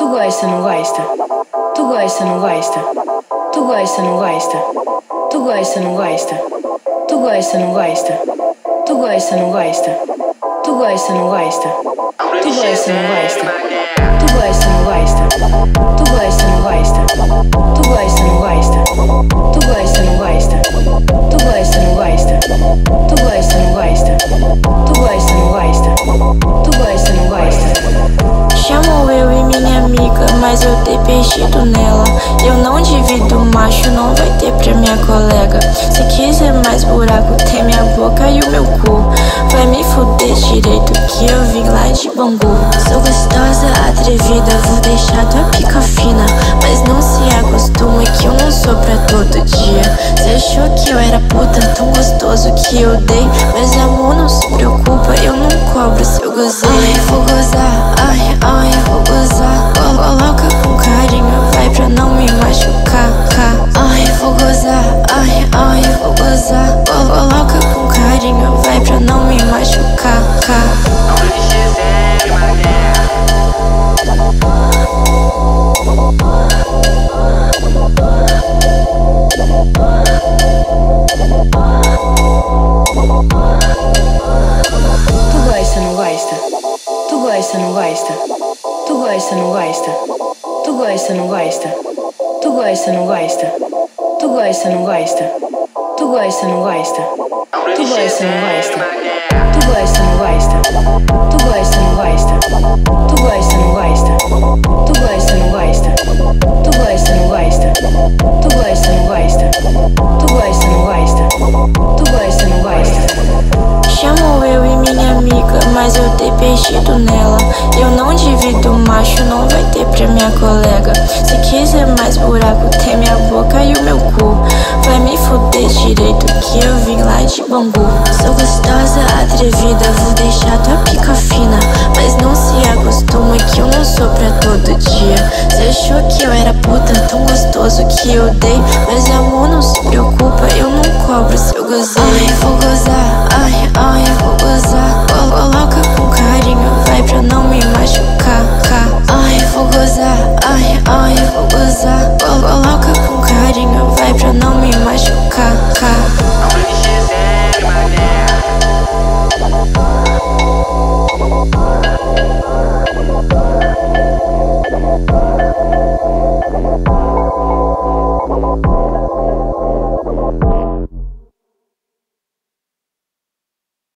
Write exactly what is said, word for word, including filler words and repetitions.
Tu gosta, não gosta? Tu gosta, não gosta? Tu gosta, não gosta? Tu gosta, não gosta? Tu gosta, não gosta? Tu gosta, não gosta? Tu gosta, não gosta? Tu gosta, não gosta? Tu gosta, não gosta? Tu gosta, não gosta? Tu gosta, não gosta? Tu gosta, não gosta? Tu gosta, não gosta? Tu gosta, não gosta? Tu gosta, não gosta? Tu gosta, não gosta? Chamou eu e minha amiga, mas eu dei peixido nela. Eu não divido macho, não vai ter pra minha colega. Se quiser mais buraco, tem minha boca e o meu cu. Vai me fuder direito que eu vim lá de Bangu. Sou gostosa, atrevida, vou deixar tua pica fina. Mas não se acostuma que eu não sou pra todo dia. Cê achou que eu era puta, tão gostoso que eu dei. Mas amor, não se preocupa, eu não cobro se eu gozei. Ai, vou gozar, ai, ai, vou gozar. Coloca com carinho, vai pra não me machucar. Ai, vou gozar, ai, ai, vou gozar. Coloca com carinho, vai pra não me machucar. Tu gosta, não gosta? Tu gosta, não gosta? Tu gosta, não gosta? Tu gosta, não gosta? Tu gosta, não gosta? Tu gosta, não gosta? Tu gosta, não gosta? Tu gosta, não gosta? Tu gosta, não gosta? Tu gosta, não gosta? Tu gosta, não gosta? Tu gosta, não gosta? Tu gosta, não gosta? Tu gosta, não gosta? Tu gosta, não gosta? Tu gosta, não gosta? Chamou eu e minha amiga, mas eu dei peixido nela. Eu não divido macho, não vai ter pra minha colega. Se quiser mais buraco, tem minha boca e o meu cu. Vai me fuder direito que eu vim lá de Bangu. Sou gostosa, atrevida, vou deixar tua pica fina. Mas não se acostuma que eu não sou pra todo dia. Cê achou que eu era puta, tão gostoso que eu dei. Mas amor, não se preocupa, eu não cobro se eu gozei. Ai, vou gozar, ai, ai, vou gozar.